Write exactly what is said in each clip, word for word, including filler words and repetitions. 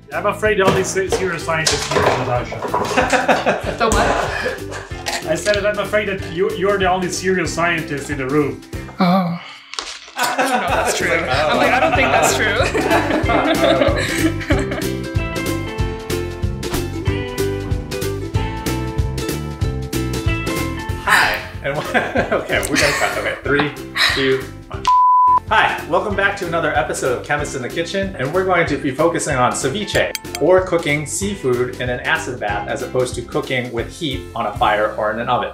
I'm afraid the only serious scientist here is Natasha. The what? I said that I'm afraid that you, you're the only serious scientist in the room. Oh. I don't know if that's true. Like, oh. I'm like, I don't think that's true. Hi. And okay, we're gonna cut. Okay, three, two, one. Hi, welcome back to another episode of Chemists in the Kitchen, and we're going to be focusing on ceviche, or cooking seafood in an acid bath as opposed to cooking with heat on a fire or in an oven.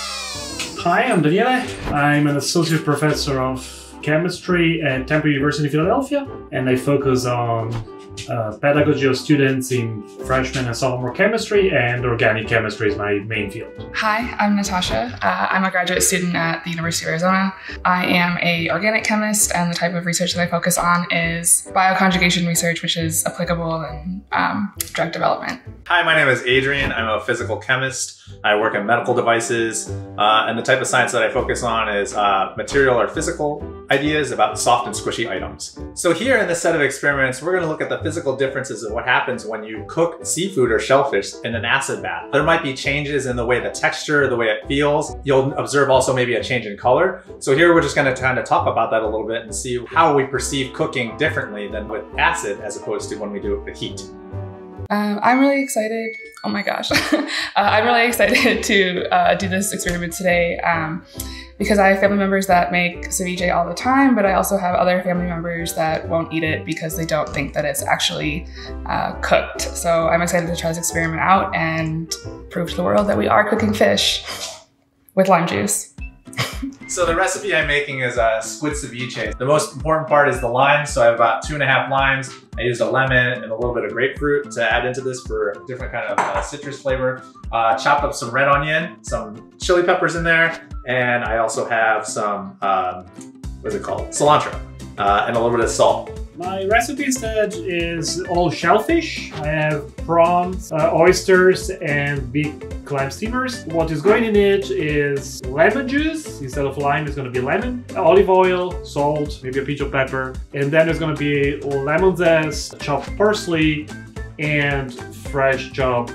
Hi, I'm Daniele. I'm an associate professor of chemistry at Temple University in Philadelphia, and I focus on uh, pedagogy of students in freshman and sophomore chemistry, and organic chemistry is my main field. Hi, I'm Natasha. Uh, I'm a graduate student at the University of Arizona. I am a organic chemist, and the type of research that I focus on is bioconjugation research, which is applicable in um, drug development. Hi, my name is Adrian. I'm a physical chemist. I work in medical devices, uh, and the type of science that I focus on is uh, material or physical ideas about soft and squishy items. So here in this set of experiments, we're going to look at the physical differences of what happens when you cook seafood or shellfish in an acid bath. There might be changes in the way the texture, the way it feels. You'll observe also maybe a change in color. So here we're just going to kind of talk about that a little bit and see how we perceive cooking differently than with acid as opposed to when we do it with heat. Um, I'm really excited. Oh my gosh. uh, I'm really excited to uh, do this experiment today um, because I have family members that make ceviche all the time, but I also have other family members that won't eat it because they don't think that it's actually uh, cooked. So I'm excited to try this experiment out and prove to the world that we are cooking fish with lime juice. So the recipe I'm making is a squid ceviche. The most important part is the lime. So I have about two and a half limes. I used a lemon and a little bit of grapefruit to add into this for a different kind of uh, citrus flavor. Uh, chopped up some red onion, some chili peppers in there, and I also have some, um, what's it called? Cilantro, uh, and a little bit of salt. My recipe instead is all shellfish. I have prawns, uh, oysters, and big clam steamers. What is going in it is lemon juice. Instead of lime, it's going to be lemon, olive oil, salt, maybe a pinch of pepper. And then there's going to be lemon zest, chopped parsley, and fresh chopped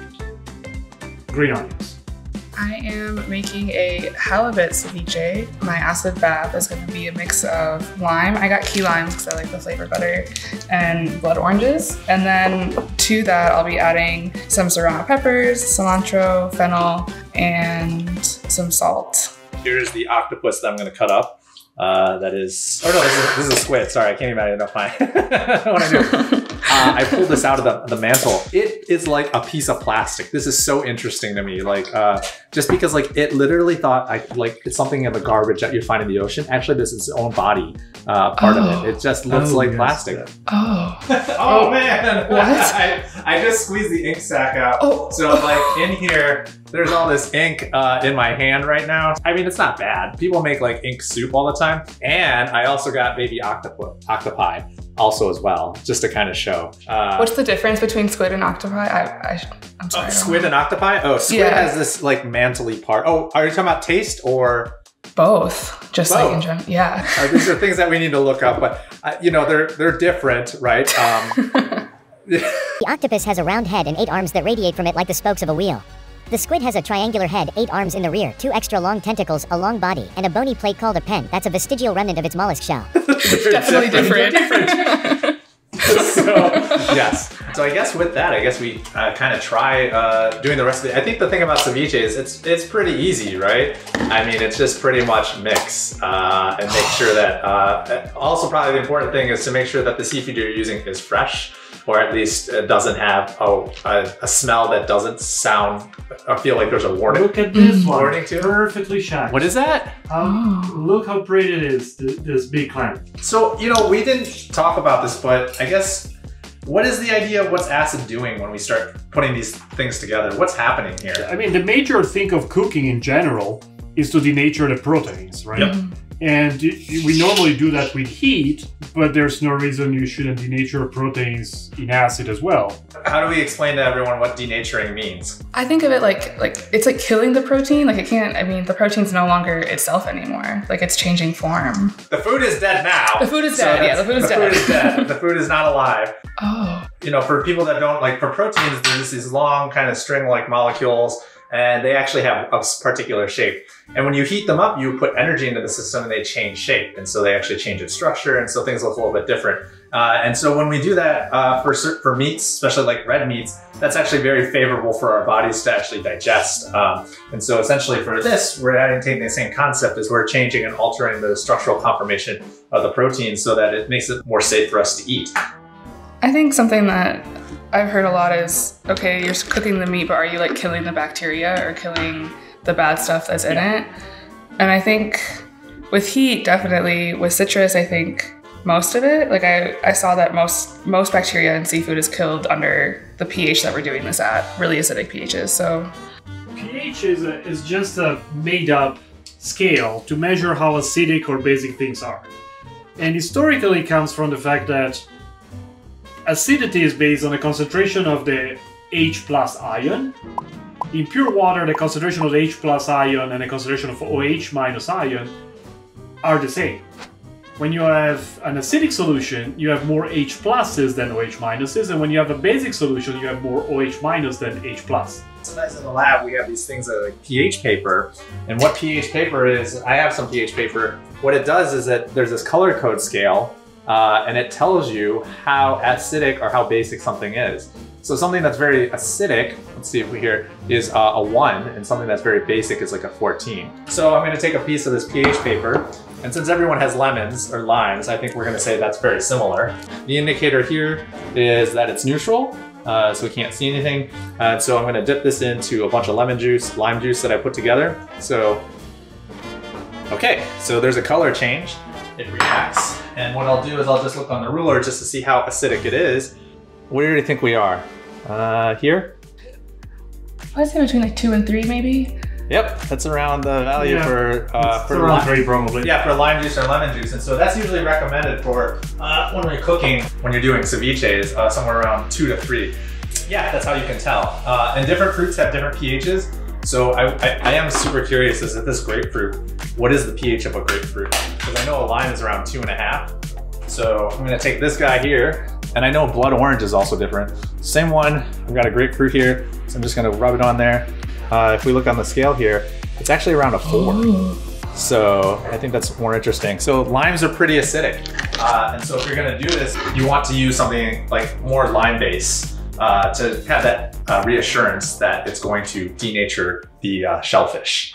green onions. I am making a halibut ceviche. My acid bath is going to be a mix of lime. I got key limes because I like the flavor better, and blood oranges. And then to that, I'll be adding some Serrano Peppers, cilantro, fennel, and some salt. Here's the octopus that I'm going to cut up. Uh, that is, oh no, this is, this is a squid. Sorry, I can't even identify what I do. Uh, I pulled this out of the, the mantle. It is like a piece of plastic. This is so interesting to me. Like, uh, just because like it literally thought I, like it's something in the garbage that you find in the ocean. Actually, this is its own body uh, part oh. of it. It just looks oh, like yes, plastic. Yeah. Oh. Oh man. What? I, I just squeezed the ink sac out. Oh. So like in here, there's all this ink uh, in my hand right now. I mean, it's not bad. People make like ink soup all the time. And I also got baby octopus, octopi also as well, just to kind of show. Uh, What's the difference between squid and octopi? I, I, I'm sorry. Oh, squid and octopi? Oh, squid yeah. has this like mantly part. Oh, are you talking about taste or? Both, just Both. like in general, yeah. uh, these are things that we need to look up, but uh, you know, they're, they're different, right? Um, The octopus has a round head and eight arms that radiate from it like the spokes of a wheel. The squid has a triangular head, eight arms in the rear, two extra long tentacles, a long body, and a bony plate called a pen. That's a vestigial remnant of its mollusk shell. It's definitely different. different. So, yes. So I guess with that, I guess we uh, kind of try uh, doing the recipe. I think the thing about ceviche is it's it's pretty easy, right? I mean, it's just pretty much mix uh, and make sure that, uh, also probably the important thing is to make sure that the seafood you're using is fresh, or at least it doesn't have oh, a, a smell that doesn't sound or feel like there's a warning. Look at this one, warning to perfectly shined. What is that? Um, look how pretty it is, this, this big clam. So, you know, we didn't talk about this, but I guess, what is the idea of what's acid doing when we start putting these things together? What's happening here? I mean, the major thing of cooking in general is to denature the proteins, right? Yep. And we normally do that with heat, but there's no reason you shouldn't denature proteins in acid as well. How do we explain to everyone what denaturing means? I think of it like like it's like killing the protein. Like it can't, I mean, the protein's no longer itself anymore. Like it's changing form. The food is dead now. The food is dead, so yeah, the food is the dead. The food is dead. The food is not alive. Oh. You know, for people that don't, like for proteins, there's these long kind of string-like molecules, and they actually have a particular shape. And when you heat them up, you put energy into the system and they change shape. And so they actually change its structure, and so things look a little bit different. Uh, and so when we do that uh, for, for meats, especially like red meats, that's actually very favorable for our bodies to actually digest. Um, and so essentially for this, we're adding, taking the same concept as we're changing and altering the structural conformation of the protein so that it makes it more safe for us to eat. I think something that I've heard a lot is, okay, you're cooking the meat, but are you like killing the bacteria or killing the bad stuff that's in yeah. it? And I think with heat, definitely. With citrus, I think most of it, like I, I saw that most most bacteria in seafood is killed under the pH that we're doing this at, really acidic pHs. So pH is, a, is just a made up scale to measure how acidic or basic things are. And historically it comes from the fact that acidity is based on the concentration of the H plus ion. In pure water, the concentration of the H plus ion and the concentration of OH minus ion are the same. When you have an acidic solution, you have more H pluses than OH minuses, and when you have a basic solution, you have more OH minus than H plus. Sometimes in the lab, we have these things that are like pH paper. And what pH paper is, I have some pH paper. What it does is that there's this color code scale, uh, and it tells you how acidic or how basic something is. So something that's very acidic, let's see if we hear, is uh, a one, and something that's very basic is like a fourteen. So I'm gonna take a piece of this pH paper, and since everyone has lemons or limes, I think we're gonna say that's very similar. The indicator here is that it's neutral, uh, so we can't see anything. Uh, so I'm gonna dip this into a bunch of lemon juice, lime juice that I put together. So, okay, so there's a color change. It reacts, and what I'll do is I'll just look on the ruler just to see how acidic it is. Where do you think we are? Uh, here? I'd say between like two and three, maybe. Yep, that's around the value yeah. for uh, for around lime, three probably. Yeah, for lime juice or lemon juice, and so that's usually recommended for uh, when we're cooking, when you're doing ceviches, uh, somewhere around two to three. Yeah, that's how you can tell. Uh, and different fruits have different pHs. So I, I, I am super curious as to this grapefruit. What is the pH of a grapefruit? Because I know a lime is around two and a half. So I'm gonna take this guy here, and I know blood orange is also different. Same one, I've got a grapefruit here, so I'm just gonna rub it on there. Uh, if we look on the scale here, it's actually around a four. Ooh. So I think that's more interesting. So limes are pretty acidic. Uh, and so if you're gonna do this, you want to use something like more lime base uh, to have that uh, reassurance that it's going to denature the uh, shellfish.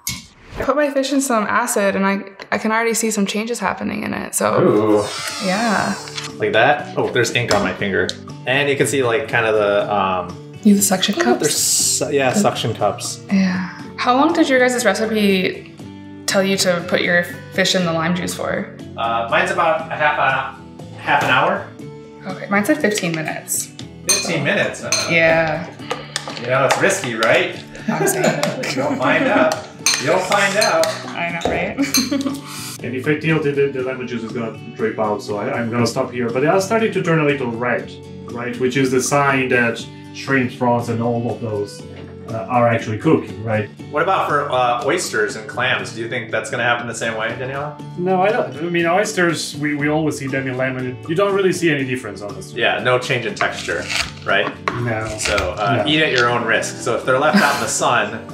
I put my fish in some acid and I, I can already see some changes happening in it, so. Ooh. Yeah. Like that? Oh, there's ink on my finger. And you can see like kind of the, um, Use the suction cups? There's, yeah, suction cups. Yeah. How long did your guys' recipe tell you to put your fish in the lime juice for? Uh, mine's about a half, a, half an hour. Okay, mine said fifteen minutes. fifteen minutes? Uh, yeah. You know, it's risky, right? I'm saying. You don't find out. You'll find out. I know, right? And if I tilt it, the, the lemon juice is gonna drip out, so I, I'm gonna stop here. But they are starting to turn a little red, right? Which is the sign that shrimp, prawns, and all of those uh, are actually cooking, right? What about for uh, oysters and clams? Do you think that's gonna happen the same way, Daniele? No, I don't. I mean, oysters, we, we always see them in lemon. You don't really see any difference, honestly. Yeah, no change in texture, right? No. So uh, no. Eat at your own risk. So if they're left out in the sun,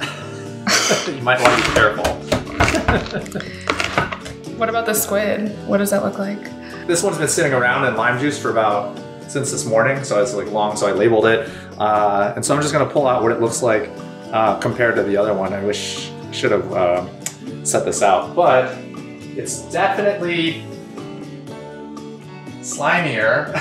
you might want to be careful. What about the squid? What does that look like? This one's been sitting around in lime juice for about, since this morning, so it's like long, so I labeled it. Uh, and so I'm just gonna pull out what it looks like uh, compared to the other one. I wish I should have uh, set this out, but it's definitely slimier.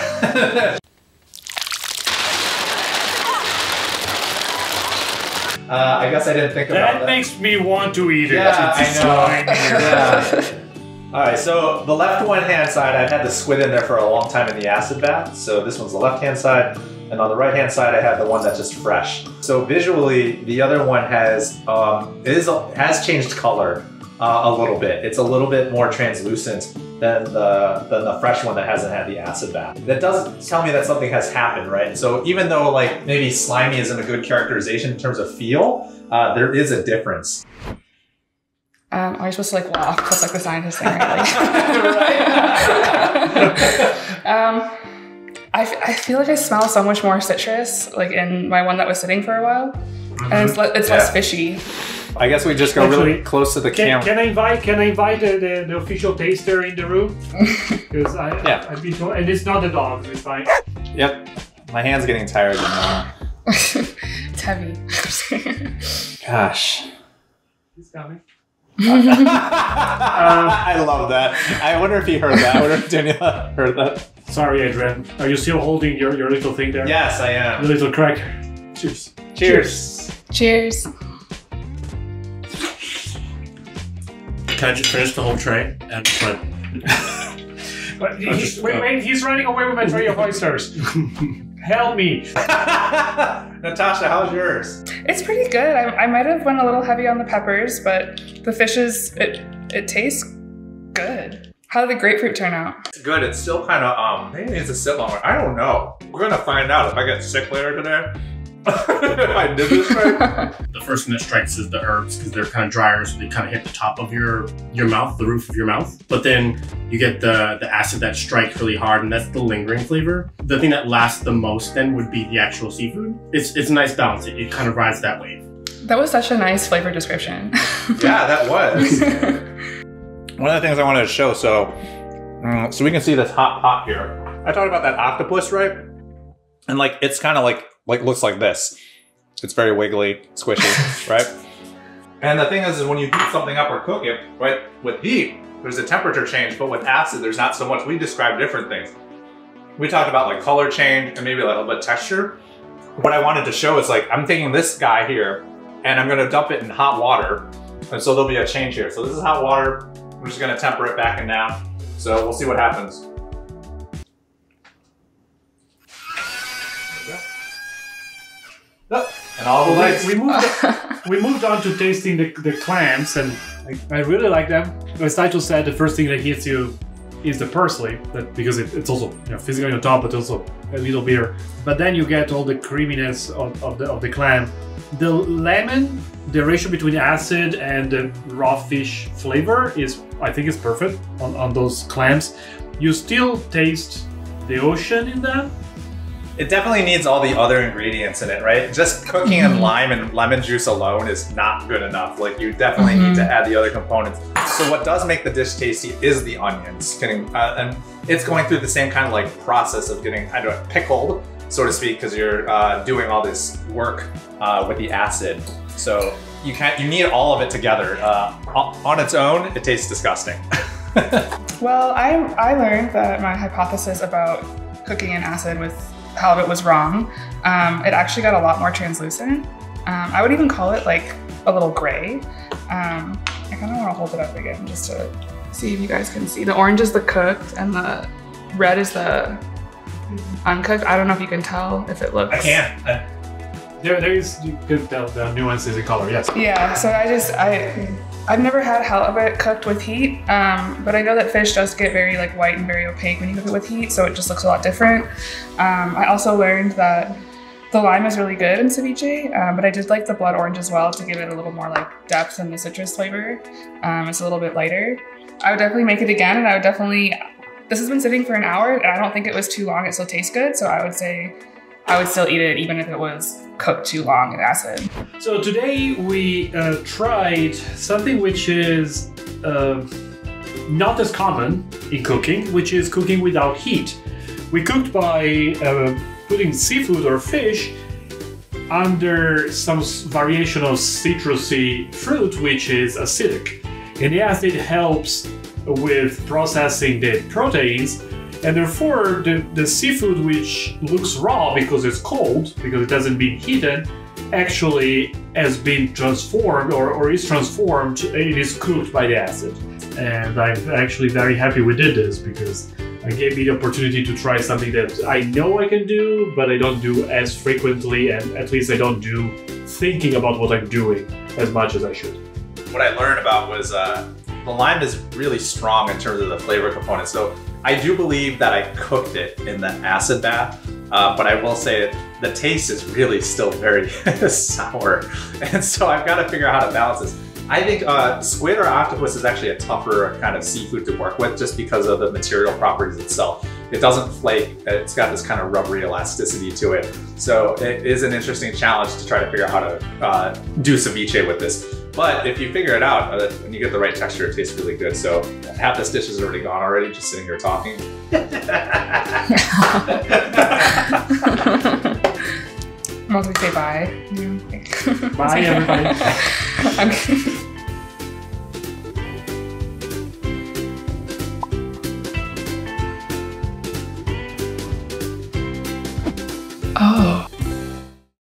Uh, I guess I didn't think about that. That makes me want to eat it. Yeah, it's I know. Yeah. All right, so the left one hand side, I've had the squid in there for a long time in the acid bath. So this one's the left hand side. And on the right hand side, I have the one that's just fresh. So visually, the other one has um, is has changed color. uh, a little bit. It's a little bit more translucent than the, than the fresh one that hasn't had the acid bath. That does tell me that something has happened, right? So even though like maybe slimy isn't a good characterization in terms of feel, uh, there is a difference. Um, are you supposed to like walk? That's like the scientist thing, right? Like, um, I, f I feel like I smell so much more citrus, like in my one that was sitting for a while, mm-hmm. and it's, le it's yeah. less fishy. I guess we just go Actually, really close to the can, camera. Can I invite? Can I invite the, the, the official taster in the room? Because I, yeah. I've been told, and it's not the dog. It's fine. Yep, my hand's getting tired now. It's heavy. Gosh. He's coming. uh, I love that. I wonder if he heard that. I wonder if Danielle heard that. Sorry, Adrian. Are you still holding your, your little thing there? Yes, I am. The little cracker. Cheers. Cheers. Cheers. Can I just finish the whole tray? And put... But he, just, wait, wait, he's running away with my tray of oysters. Help me. Natasha, how's yours? It's pretty good. I, I might have went a little heavy on the peppers, but the fish is, it, it tastes good. How did the grapefruit turn out? It's good. It's still kind of, um, maybe it needs to sit longer. I don't know. We're going to find out if I get sick later today. If I did this right. The first thing that strikes is the herbs because they're kind of drier, so they kind of hit the top of your your mouth, the roof of your mouth. But then you get the the acid that strikes really hard, and that's the lingering flavor. The thing that lasts the most then would be the actual seafood. It's it's a nice balance. It, it kind of rides that wave. That was such a nice flavor description. Yeah, that was. One of the things I wanted to show, so um, so we can see this hot pot here. I talked about that octopus, right? And like it's kind of like. Like looks like this. It's very wiggly, squishy, right? And the thing is, is when you heat something up or cook it, right, with heat, there's a temperature change, but with acid, there's not so much. We describe different things. We talked about like color change and maybe a little bit of texture. What I wanted to show is like, I'm taking this guy here and I'm gonna dump it in hot water. And so there'll be a change here. So this is hot water. We're just gonna temper it back and down. So we'll see what happens. And all the legs. We, we, moved, we moved on to tasting the, the clams, and I, I really like them. As Titus said, the first thing that hits you is the parsley, that because it, it's also you know, physically on top, but also a little bitter. But then you get all the creaminess of, of, the, of the clam. The lemon, the ratio between acid and the raw fish flavor is, I think, is perfect on, on those clams. You still taste the ocean in them. It definitely needs all the other ingredients in it, right? Just cooking in lime and lemon juice alone is not good enough. Like you definitely mm-hmm. need to add the other components. So what does make the dish tasty is the onions. Getting, uh, and it's going through the same kind of like process of getting kind of pickled, so to speak, because you're uh, doing all this work uh, with the acid. So you can't, you need all of it together. Uh, on its own, it tastes disgusting. Well, I, I learned that my hypothesis about cooking in acid with halibut was wrong. Um, it actually got a lot more translucent. Um, I would even call it like a little gray. Um, I kind of want to hold it up again just to see if you guys can see. The orange is the cooked and the red is the uncooked. I don't know if you can tell if it looks. I can. Uh, there, there is good the, the nuances in color. Yes. Yeah. So I just I. I've never had halibut cooked with heat, um, but I know that fish does get very like white and very opaque when you cook it with heat, so it just looks a lot different. Um, I also learned that the lime is really good in ceviche, um, but I did like the blood orange as well to give it a little more like depth and the citrus flavor. Um, it's a little bit lighter. I would definitely make it again, and I would definitely, this has been sitting for an hour, and I don't think it was too long. It still tastes good, so I would say I would still eat it even if it was cooked too long in acid. So today we uh, tried something which is uh, not as common in cooking, which is cooking without heat. We cooked by uh, putting seafood or fish under some variation of citrusy fruit, which is acidic. And the acid helps with processing the proteins, and therefore the, the seafood, which looks raw because it's cold, because it hasn't been heated, actually has been transformed or, or is transformed, it is cooked by the acid. And I'm actually very happy we did this because it gave me the opportunity to try something that I know I can do, but I don't do as frequently, and at least I don't do thinking about what I'm doing as much as I should. what I learned about was uh, the lime is really strong in terms of the flavor component. So I do believe that I cooked it in the acid bath, uh, but I will say the taste is really still very sour. And so I've got to figure out how to balance this. I think uh, squid or octopus is actually a tougher kind of seafood to work with just because of the material properties itself. It doesn't flake, it's got this kind of rubbery elasticity to it. So it is an interesting challenge to try to figure out how to uh, do ceviche with this. But if you figure it out, uh, when you get the right texture, it tastes really good. So half this dish is already gone already, just sitting here talking. Mostly say bye. Bye, everybody. Okay.